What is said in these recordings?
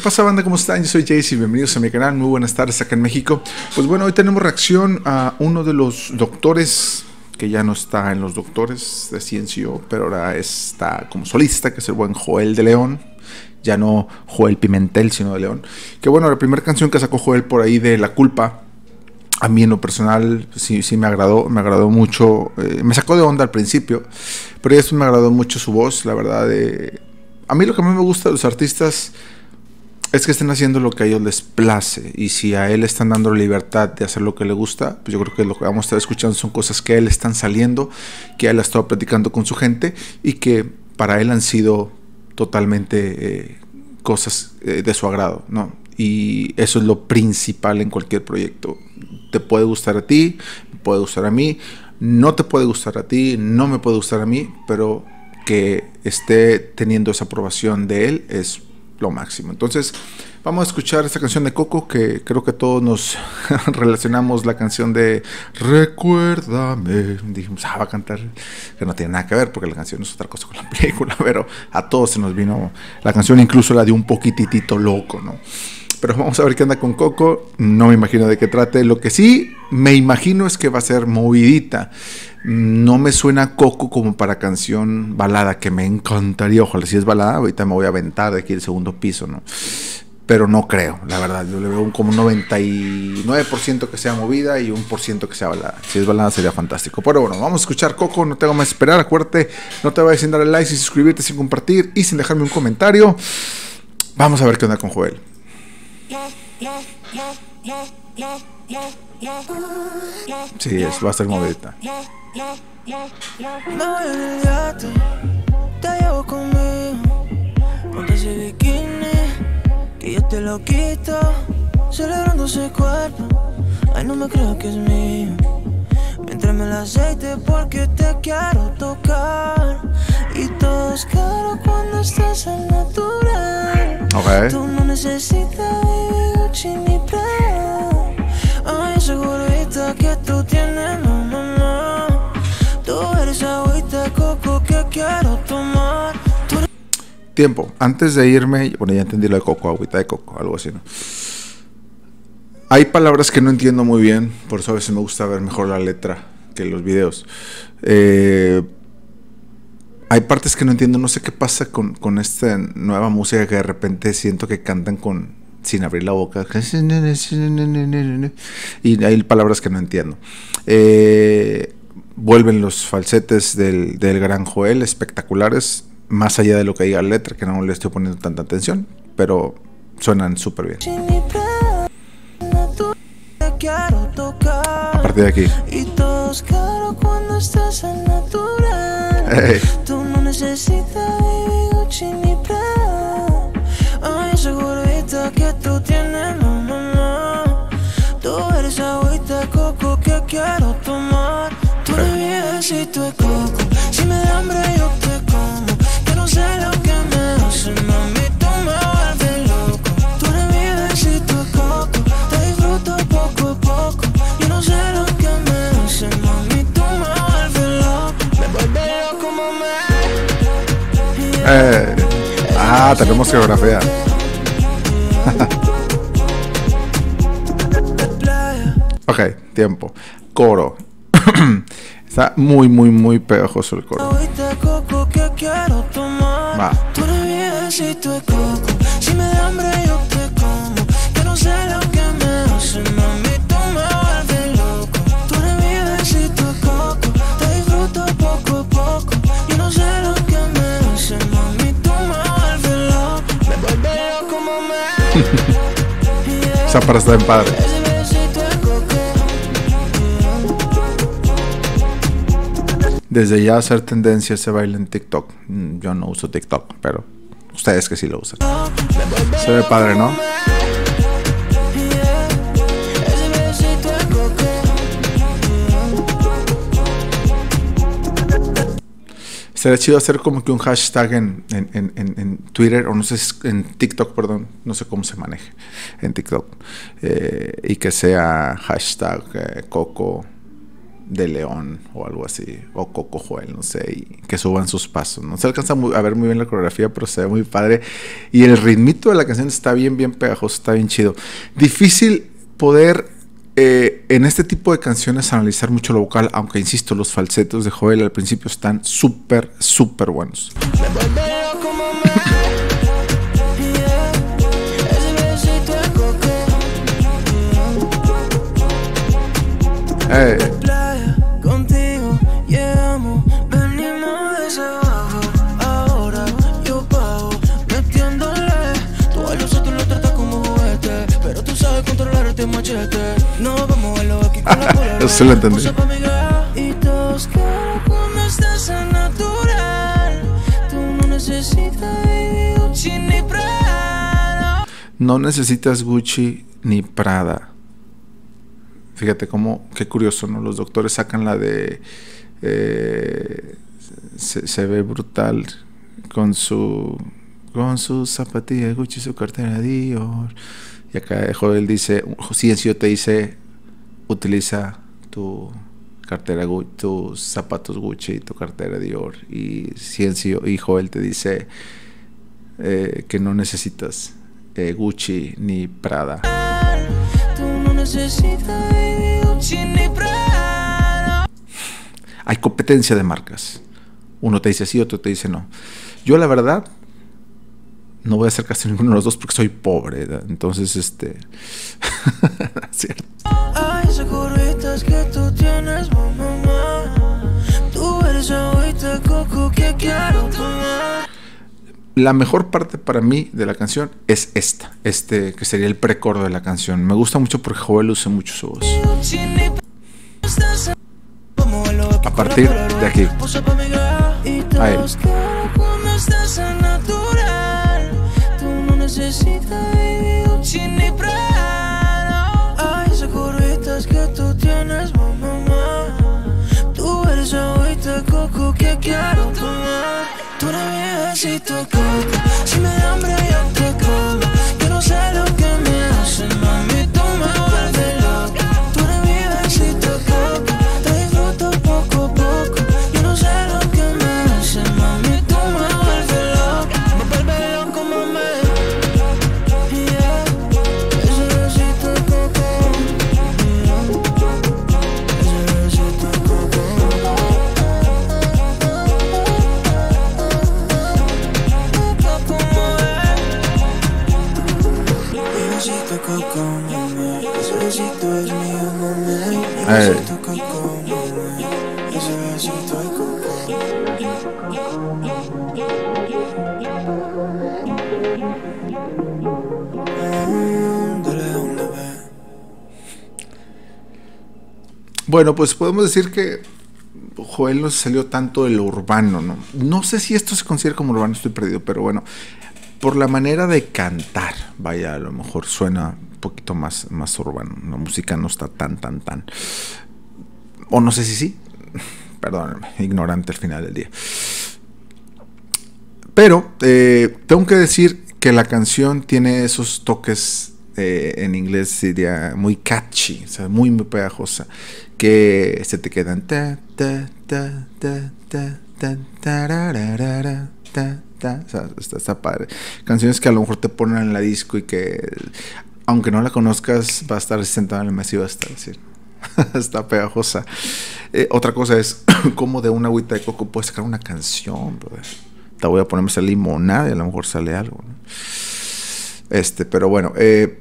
pasa, banda? ¿Cómo están? Yo soy Jace y bienvenidos a mi canal. Muy buenas tardes acá en México. Pues bueno, hoy tenemos reacción a uno de los doctores que ya no está en los doctores de CNCO, pero ahora está como solista, que es el buen Joel de León. Ya no Joel Pimentel, sino de León. Que bueno, la primera canción que sacó Joel por ahí de La Culpa, a mí en lo personal sí me agradó mucho. Me sacó de onda al principio, pero ya me agradó mucho su voz, la verdad. A mí lo que más me gusta de los artistas es que estén haciendo lo que a ellos les place, y si a él están dando la libertad de hacer lo que le gusta, pues yo creo que lo que vamos a estar escuchando son cosas que a él están saliendo, que él ha estado platicando con su gente y que para él han sido totalmente cosas de su agrado, ¿no? Y eso es lo principal en cualquier proyecto. Te puede gustar a ti, me puede gustar a mí, no te puede gustar a ti, no me puede gustar a mí, pero que esté teniendo esa aprobación de él es lo máximo. Entonces vamos a escuchar esta canción de Coco, que creo que todos nos relacionamos la canción de Recuérdame. Dijimos, va a cantar, que no tiene nada que ver porque la canción es otra cosa con la película, pero a todos se nos vino la canción, incluso la de Un Poquitito Loco, ¿no? Pero vamos a ver qué anda con Coco. No me imagino de qué trate. Lo que sí me imagino es que va a ser movidita. No me suena Coco como para canción balada, que me encantaría. Ojalá si es balada, ahorita me voy a aventar de aquí el segundo piso, ¿no? Pero no creo, la verdad. Yo le veo como un 99% que sea movida y 1% que sea balada. Si es balada sería fantástico. Pero bueno, vamos a escuchar Coco. No tengo más que esperar. Acuérdate, no te vayas sin darle like, sin suscribirte, sin compartir y sin dejarme un comentario. Vamos a ver qué onda con Joel. Sí, va a ser movidita. Me voy en el yate, te llevo conmigo. Ponte ese bikini, que yo te lo quito. Celebrando ese cuerpo, ay, no me creo que es mío. Mientras me el aceite porque te quiero tocar. Y todo es caro cuando estás al natural. Okay. Tú no necesitas Gucci ni Prada. Ay, segurita que tú tienes, no, no, no. Tú eres agüita de coco que quiero tomar. Tiempo, antes de irme, bueno, ya entendí lo de Coco, agüita de coco, algo así, ¿no? Hay palabras que no entiendo muy bien, por eso a veces me gusta ver mejor la letra que los videos. Hay partes que no entiendo, no sé qué pasa con esta nueva música que de repente siento que cantan sin abrir la boca. Y hay palabras que no entiendo. Vuelven los falsetes del gran Joel, espectaculares, más allá de lo que diga la letra, que no le estoy poniendo tanta atención, pero suenan súper bien. A partir de aquí. Y todo es caro cuando estás al natural. Hey. Tú no necesitas Gucci ni Prada. Ay, segurita que tú tienes, no, no, no. Tú eres agüita de coco que quiero tomar. Tú eres viejecito de coco. Si me da hambre yo te como. Que no sé lo que me hace, mami, tú me vuelves loco. Tú eres viejecito de coco. Te disfruto poco a poco. Yo no sé lo que me hace, mami, tú me vuelves loco. Me vuelves loco, mami. Tenemos geografía. Ok, tiempo. Coro. Está muy pegajoso el coro. Va. Tú eres viejecito de coco. Si me da hambre yo te como. Que no sé lo que me hace, mami, tú me vuelves loco. Tú eres viejecito de coco. Te disfruto poco a poco. Yo no sé lo que me hace, mami, tú me vuelves loco. Me vuelves loco, mami. Esa para estar en padre. Desde ya hacer tendencia ese baile en TikTok. Yo no uso TikTok, pero ustedes que sí lo usan. Se ve padre, ¿no? Sería chido hacer como que un hashtag en Twitter, o no sé, en TikTok, perdón, no sé cómo se maneje en TikTok, y que sea hashtag Coco de León o algo así, o Coco Joel, no sé, y que suban sus pasos. No se alcanza a ver muy bien la coreografía, pero se ve muy padre. Y el ritmito de la canción está bien pegajoso, está bien chido. Difícil poder en este tipo de canciones analizar mucho lo vocal, aunque insisto, los falsetos de Joel al principio están súper buenos. Contigo llegamos, venimos desde abajo. Ahora yo pago, metiéndole. Tú a los otros lo tratas como juguete, pero tú sabes controlar este machete. No vamos a lo aquí con la cola. Eso lo entendí. Y todos quieren cuando estás en natural. Tú no necesitas Gucci ni Prada. No necesitas Gucci ni Prada. Fíjate qué curioso, ¿no? Los doctores sacan la de se ve brutal con su zapatilla Gucci, su cartera Dior. Y acá Joel dice, Ciencio te dice, utiliza tu cartera Gucci, tus zapatos Gucci, tu cartera Dior. Y Ciencio y Joel te dice que no necesitas Gucci ni Prada. Hay competencia de marcas. Uno te dice sí, otro te dice no. Yo la verdad no voy a hacer casi ninguno de los dos porque soy pobre, ¿verdad? Entonces cierto. Ay, esas curvitas que tú tienes, mamá. Tú eres agüita de coco que quiero tomar. La mejor parte para mí de la canción es esta, que sería el precoro de la canción. Me gusta mucho porque Joel usa mucho su voz. A partir de aquí. Ahí. Que tú tienes, mamá. Tú eres agüita de coco que quiero tomar. Tú eres mi besito de coco. Si me da hambre yo te como. Yo no sé lo que me hace, mami, tú me vuelves loca. Tú eres mi besito de coco. Te disfruto poco a poco. Yo no sé lo que me hace, mami, tú me vuelves loca. Me vuelves loco, mami. Yeah. Ese besito de coco. Bueno, pues podemos decir que Joel no se salió tanto de lo urbano, ¿no? No sé si esto se considera como urbano, estoy perdido, pero bueno, por la manera de cantar, vaya, a lo mejor suena un poquito más urbano. La música no está tan. O no sé si sí. Perdónenme, ignorante al final del día. Pero tengo que decir que la canción tiene esos toques, en inglés diría muy catchy, o sea, muy pegajosa, que se te quedan o sea, está padre. Canciones que a lo mejor te ponen en la disco y que, aunque no la conozcas, va a estar sentado en la mesa y va a estar así. Está pegajosa. Otra cosa es cómo de una agüita de coco puedes sacar una canción, brother. Te voy a ponerme esa limonada y a lo mejor sale algo, ¿no? Pero bueno,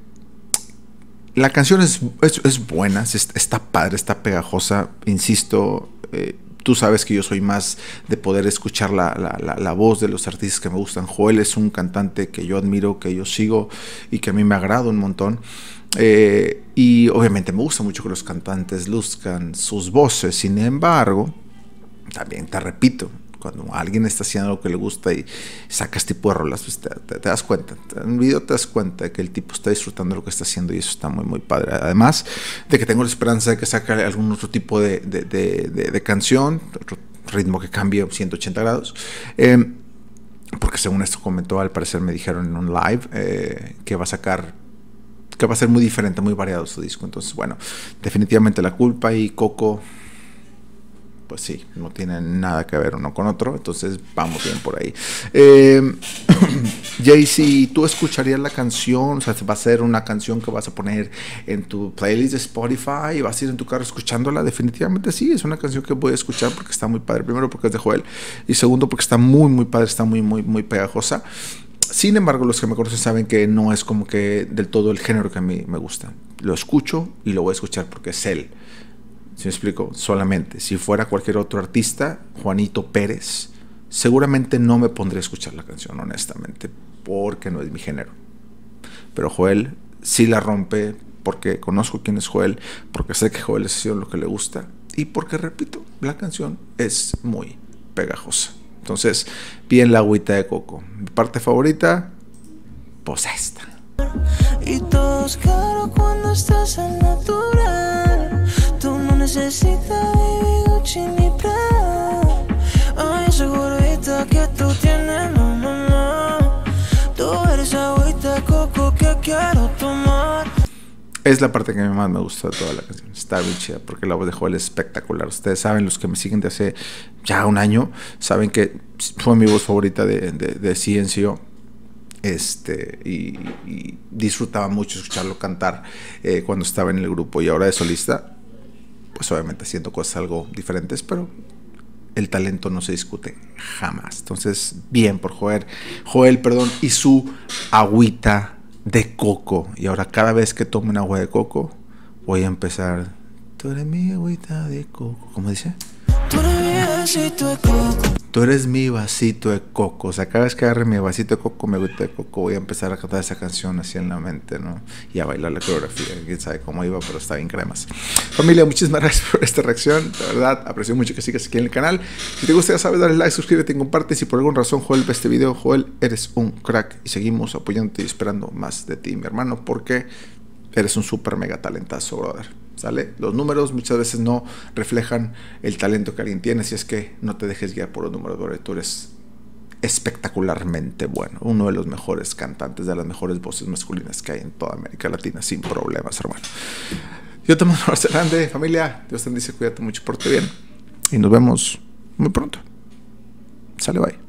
la canción es buena, está padre, está pegajosa. Insisto, tú sabes que yo soy más de poder escuchar la voz de los artistas que me gustan. Joel es un cantante que yo admiro, que yo sigo y que a mí me agrada un montón. Y obviamente me gusta mucho que los cantantes luzcan sus voces. Sin embargo, también te repito, cuando alguien está haciendo lo que le gusta y saca este tipo de rolas, pues te das cuenta, en un video te das cuenta de que el tipo está disfrutando lo que está haciendo, y eso está muy padre. Además de que tengo la esperanza de que saque algún otro tipo de canción, otro ritmo que cambie 180 grados, porque según esto comentó, al parecer me dijeron en un live que va a sacar, que va a ser muy diferente, muy variado su disco. Entonces, bueno, definitivamente La Culpa y Coco pues sí, no tienen nada que ver uno con otro, entonces vamos bien por ahí. Jay-Z, ¿tú escucharías la canción? O sea, va a ser una canción que vas a poner en tu playlist de Spotify y vas a ir en tu carro escuchándola. Definitivamente sí, es una canción que voy a escuchar porque está muy padre. Primero porque es de Joel y segundo porque está muy, muy padre, está muy, muy, muy pegajosa. Sin embargo, los que me conocen saben que no es como que del todo el género que a mí me gusta. Lo escucho y lo voy a escuchar porque es él. ¿Sí me explico? Solamente. Si fuera cualquier otro artista, Juanito Pérez, seguramente no me pondré a escuchar la canción, honestamente, porque no es mi género. Pero Joel sí la rompe porque conozco quién es Joel, porque sé que Joel es haciendo lo que le gusta y porque, repito, la canción es muy pegajosa. Entonces, bien la agüita de coco. Mi parte favorita, pues esta. Y todo es claro cuando estás al natural. Tú no necesitas baby Gucci ni Prada. Ay, segurita que tú tienes, no, no, no. Tú eres agüita de coco que quiero tomar. Es la parte que más me gusta de toda la canción. Está bien chida porque la voz de Joel es espectacular. Ustedes saben, los que me siguen de hace ya un año, saben que fue mi voz favorita de CNCO. Y disfrutaba mucho escucharlo cantar cuando estaba en el grupo, y ahora de solista, pues obviamente haciendo cosas algo diferentes, pero el talento no se discute jamás. Entonces, bien por Joel, y su agüita de coco. Y ahora cada vez que tome un agua de coco, voy a empezar: tú eres mi agüita de coco. ¿Cómo dice? Tú eres mi vasito de coco. Tú eres mi vasito de coco. O sea, cada vez que agarre mi vasito de coco, mi agüita de coco, voy a empezar a cantar esa canción así en la mente, ¿no? Y a bailar la coreografía. Quién sabe cómo iba, pero está bien cremas. Familia, muchísimas gracias por esta reacción. De verdad, aprecio mucho que sigas aquí en el canal. Si te gusta, ya sabes, dale like, suscríbete y comparte. Si por alguna razón Joel ve este video, Joel, eres un crack. Y seguimos apoyándote y esperando más de ti, mi hermano, porque eres un súper mega talentazo, brother. ¿Sale? Los números muchas veces no reflejan el talento que alguien tiene, así es que no te dejes guiar por los números, brother. Tú eres espectacularmente bueno, uno de los mejores cantantes, de las mejores voces masculinas que hay en toda América Latina, sin problemas, hermano. Yo te mando un abrazo grande, familia. Dios te bendice, cuídate mucho, porte bien y nos vemos muy pronto. Sale, bye.